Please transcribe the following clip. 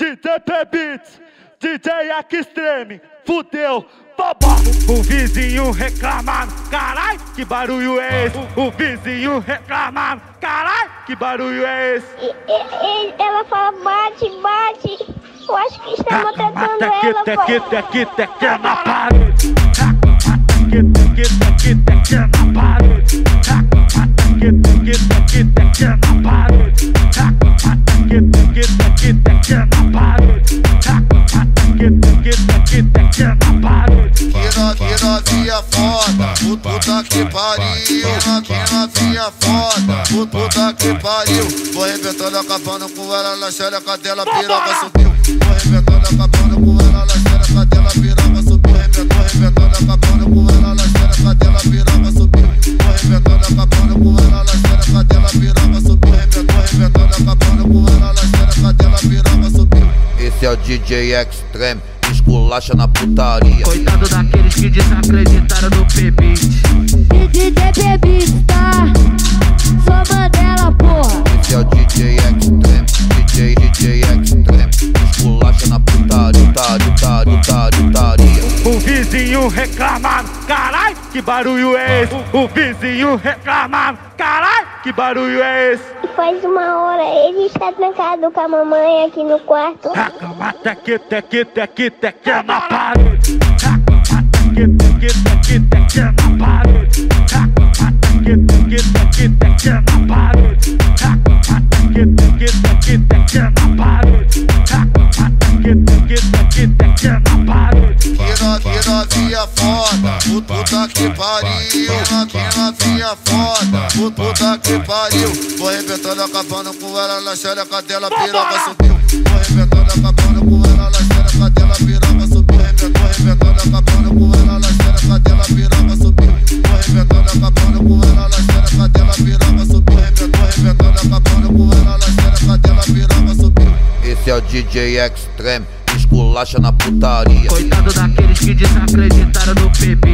DJ P-Beats, DJ Extreme, fudeu, babá. O vizinho reclamando, carai, que barulho é esse? O vizinho reclamando, carai, que barulho é esse? Ela fala bate, bate. Eu acho que está maltratando ela, Teque na parede. Teque na parede. Teque na parede. Que novinha foda, puta que pariu. Que novinha foda, puta que pariu. Vou arrebentando, acabando com ela na xereca dela, piroca subiu. Vou arrebentando, acabando com ela na xereca dela, piroca subiu. Vou arrebentando, acabando com ela na xereca dela, piroca subiu. Vou arrebentando, acabando com ela na xereca dela, piroca subiu. Vou arrebentando, acabando com ela na xereca dela, piroca subiu. Esse é o DJ Extreme, esculacha na putaria. Coitado daqueles que desacreditaram no P-Beats. DJ P-Beats, tá? Sou Mandela, porra. Esse é o DJ Extreme, DJ Extreme, esculacha na putaria. O vizinho reclamando, carai, que barulho é esse? O vizinho reclamando, carai, que barulho é esse? Faz uma hora, ele está trancado com a mamãe aqui no quarto. Teque na parede. Teque na parede. Teque na parede. Teque na parede. Que novinha foda, puta que pariu. Que novinha foda, puta que pariu. Vou arrebentando, acabando com ela na xereca dela, piroca subiu. Vou arrebentando, acabando com ela na xereca dela, piroca subiu. Vou arrebentando, acabando com ela na xereca dela, piroca subiu. Vou arrebentando, acabando com ela na xereca dela, piroca subiu. Vou arrebentando, acabando com ela na xereca dela, piroca subiu. Esse é o DJ Extreme, esculacha na putaria. Coitado daqueles que desacreditaram no P-Beats.